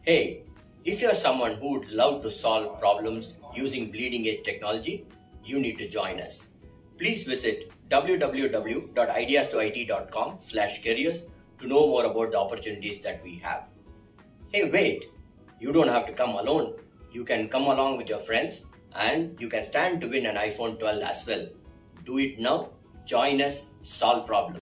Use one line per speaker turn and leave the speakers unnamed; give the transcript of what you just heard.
Hey, if you're someone who would love to solve problems using bleeding edge technology, you need to join us. Please visit www.ideas2it.com/careers to know more about the opportunities that we have. Hey, wait, you don't have to come alone. You can come along with your friends and you can stand to win an iPhone 12 as well. Do it now. Join us, solve problems.